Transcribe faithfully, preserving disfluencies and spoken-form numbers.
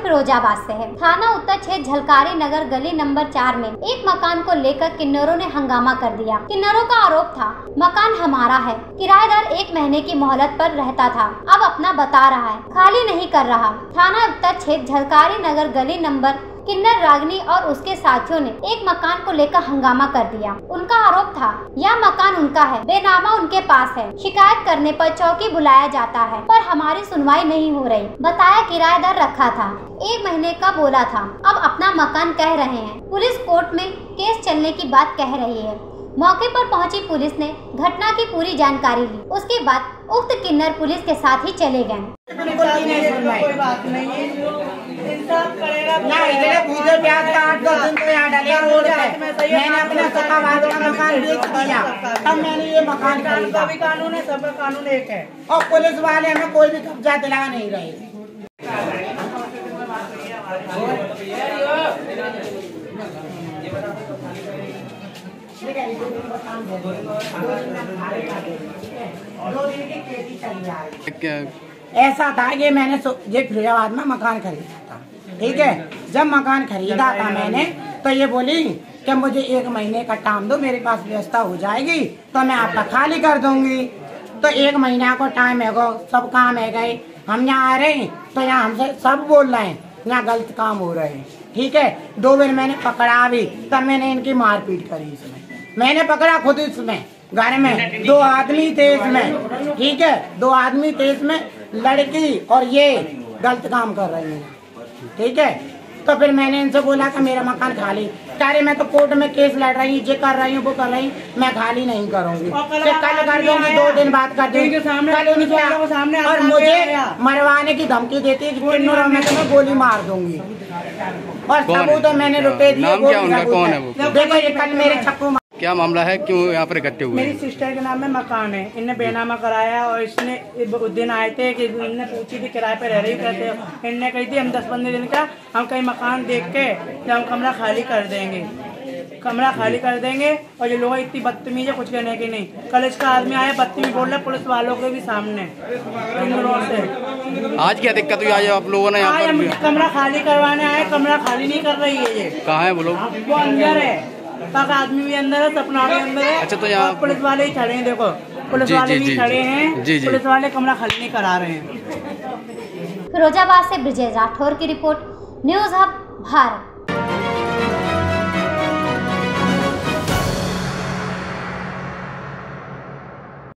फिरोजाबाद से है। थाना उत्तर क्षेत्र झलकारी नगर गली नंबर चार में एक मकान को लेकर किन्नरों ने हंगामा कर दिया। किन्नरों का आरोप था, मकान हमारा है, किराएदार एक महीने की मोहलत पर रहता था, अब अपना बता रहा है, खाली नहीं कर रहा। थाना उत्तर क्षेत्र झलकारी नगर गली नंबर किन्नर रागनी और उसके साथियों ने एक मकान को लेकर हंगामा कर दिया। उनका आरोप था, यह मकान उनका है, बेनामा उनके पास है। शिकायत करने पर चौकी बुलाया जाता है, पर हमारी सुनवाई नहीं हो रही। बताया किराएदार रखा था, एक महीने का बोला था, अब अपना मकान कह रहे हैं। पुलिस कोर्ट में केस चलने की बात कह रही है। मौके पर पहुंची पुलिस ने घटना की पूरी जानकारी ली। उसके बाद उक्त किन्नर पुलिस के साथ ही चले गए। कोई बात नहीं है, इंसाफ करेगा ना। इधर पूरे ब्याज का आठ दस दिन तो यहाँ डाले रोड पे। मैंने अपना सका वालों का मकान बेच दिया, तब मैंने ये मकान खरीदा। भी कानून है, सबका कानून एक है, और पुलिस वाले हमें कोई भी कब्जा दिला नहीं रहे। ऐसा था कि मैंने ये फिरोजाबाद में मकान खरीदा था, ठीक है। जब मकान खरीदा था मैंने, तो ये बोली कि मुझे एक महीने का टाइम दो, मेरे पास व्यवस्था हो जाएगी तो मैं आपका खाली कर दूंगी। तो एक महीना को टाइम है, सब काम है गए। हम यहाँ आ रहे हैं तो यहाँ हमसे सब बोल रहे हैं यहाँ गलत काम हो रहे हैं, ठीक है। दो बार मैंने पकड़ा भी, तब मैंने इनकी मारपीट करी। इसमें मैंने पकड़ा खुद, इसमें घर में दो आदमी थे इसमें, ठीक है। दो आदमी थे इसमें, लड़की और ये गलत काम कर रही है, ठीक है। तो फिर मैंने इनसे बोला कि मेरा मकान खाली, कह रहे मैं तो कोर्ट में केस लड़ रही हूँ, ये कर रही हूँ, वो कर रही हूँ, मैं खाली नहीं करूँगी। फिर कल कर दूंगी, दो दिन बाद कर दूंगी। कल इनके और मुझे मरवाने की धमकी देती है, किन्नरों में तो मैं गोली मार दूंगी। और सबूत तो मैंने रुपए दिए। नाम क्या उनका, कौन है वो? देखो ये कल मेरे छक्कू। क्या मामला है, क्यों यहाँ पर इकट्ठे हुए? मेरी सिस्टर के नाम में मकान है, इनने बेनामा कराया और इसने उस दिन आए थे कि इनने पूछी थी किराए पे रह रही कहते, इनने कही थी हम दस पंद्रह दिन का हम कहीं मकान देख के हम कमरा खाली कर देंगे, कमरा खाली कर देंगे। और ये लोग इतनी बदतमीज है, कुछ कहने की नहीं। कल इसका आदमी आया बदतमीज बोल रहा पुलिस वालों के भी सामने से। आज क्या दिक्कत हुई आज आप लोगों ने यहाँ पर? कमरा खाली करवाने आए, कमरा खाली नहीं कर रही है ये। कहाँ है वो लोग? वो अंदर है, पाक आदमी भी अंदर है, सपना भी अंदर है। अच्छा, तो यहाँ पुलिस वाले ही खड़े हैं, देखो पुलिस वाले भी खड़े हैं, पुलिस वाले कमरा खाली नहीं करा रहे हैं। फिरोजाबाद से ब्रिजेश राठौर की रिपोर्ट, न्यूज़ हब भारत।